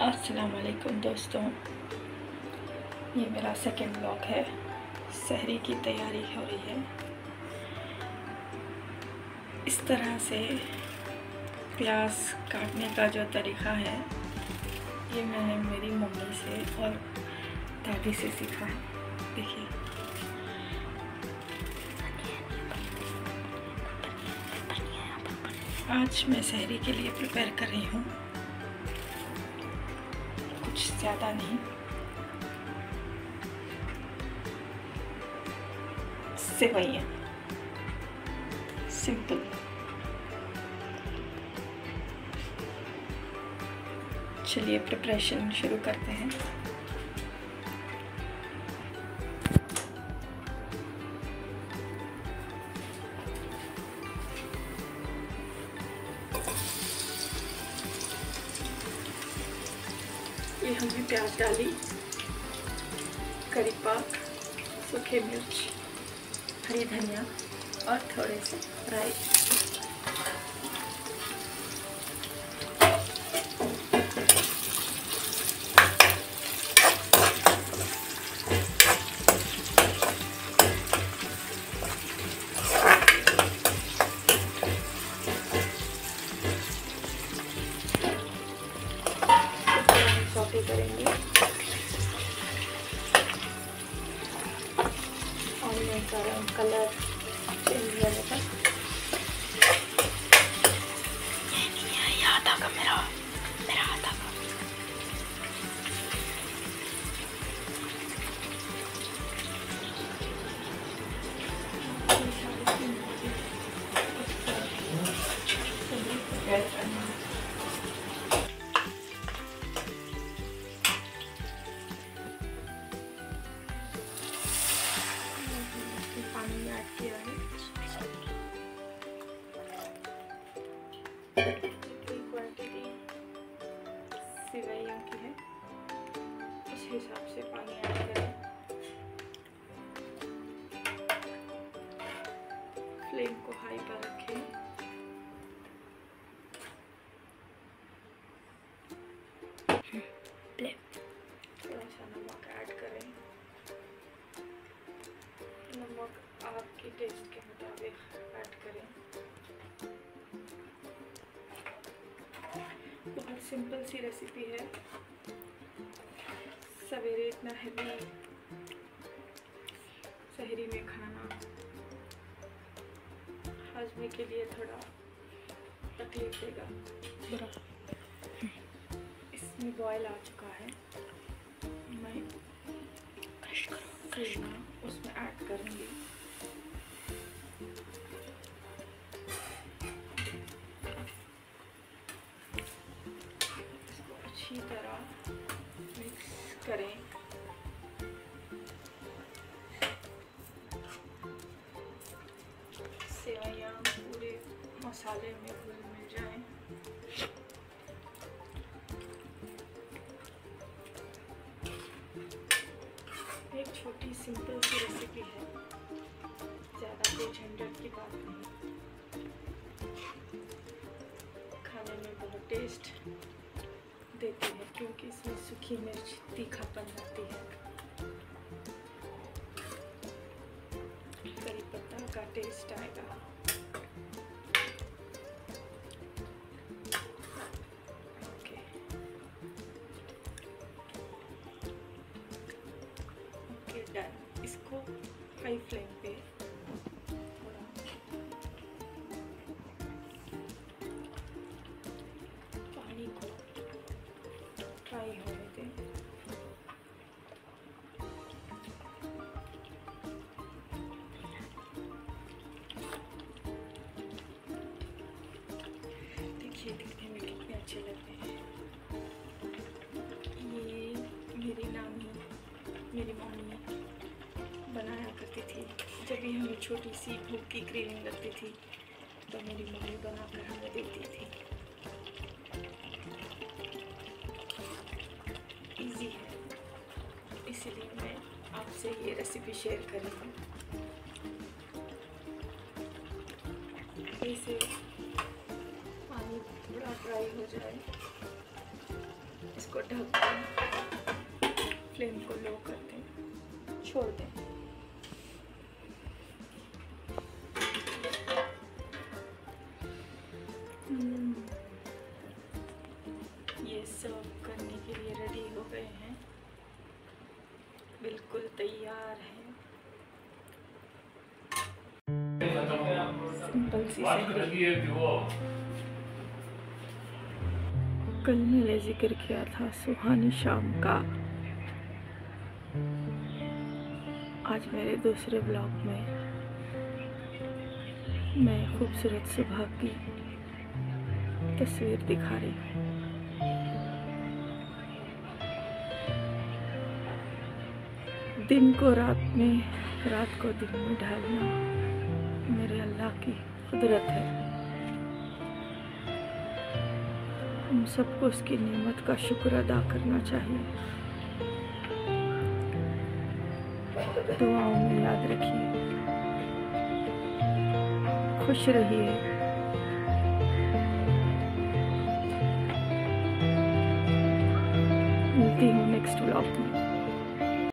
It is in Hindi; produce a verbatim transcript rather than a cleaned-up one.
अस्सलाम वालेकुम दोस्तों, ये मेरा सेकंड व्लॉग है। सहरी की तैयारी हो रही है। इस तरह से प्याज काटने का जो तरीक़ा है ये मैंने मेरी मम्मी से और दादी से सीखा है। देखिए, आज मैं सहरी के लिए प्रिपेयर कर रही हूँ, कुछ ज़्यादा नहीं। सेवइयाँ सिंपल। चलिए प्रिपरेशन शुरू करते हैं। ये हमने प्याज डाली, करी पाक, सूखे मिर्च, हरी धनिया और थोड़े से राई। सौटे करेंगे ऑनियन का रंग कलर चेंज होने तक। ये हाथ आगा मेरा मेरा हाथ आगा। पानी ऐड किया है। क्वांटिटी सेवइयों की है, उस हिसाब से पानी ऐड करें। फ्लेम को हाई पर रखें। थोड़ा सा नमक ऐड करें। नमक आपके टेस्ट के मुताबिक ऐड करें। बहुत सिंपल सी रेसिपी है। सवेरे इतना हेवी सहरी में खाना हाजमे के लिए थोड़ा तकलीफ देगा। इसमें बॉयल आ चुका है। मैं क्रश करो क्रश करो उसमें ऐड करूँगी। इसको अच्छी तरह मिक्स करें। सेवइयाँ पूरे मसाले में घुल मिल जाएं। एक छोटी सिंपल सी रेसिपी है, ज़्यादा कोई झंझट की बात नहीं। खाने में बहुत टेस्ट देती है क्योंकि इसमें सूखी मिर्च तीखापन लाती है। करी पत्ता का टेस्ट आएगा। Okay, okay done. इसको हाई फ्लेम पे थोड़ा पानी को फ्राई होने दें। देखिए दिखने में कितने अच्छे लगते हैं। ये मेरी नानी, मेरी मम्मी बनाया करती थी। जब भी हमें छोटी सी भूख की क्रेविंग लगती थी तो मेरी मम्मी बनाकर हमें देती थी। इजी है, इसलिए मैं आपसे ये रेसिपी शेयर कर रही हूँ। इसे पानी थोड़ा ड्राई हो जाए, इसको इसको ढक दें, फ्लेम को लो कर दें, छोड़ दें। ये सर्व करने के लिए रेडी हो गए हैं, बिल्कुल तैयार है। सिंपल सी कल मैंने जिक्र किया था सुहानी शाम का। आज मेरे दूसरे ब्लॉग में मैं खूबसूरत सुबह की तस्वीर दिखा रही हूँ। दिन को रात में, रात को दिन में ढालना मेरे अल्लाह की कुदरत है। हम सबको उसकी नेमत का शुक्र अदा करना चाहिए। दुआओं में याद रखिए, खुश रहिए। मिलती हूँ नेक्स्ट व्लॉग में।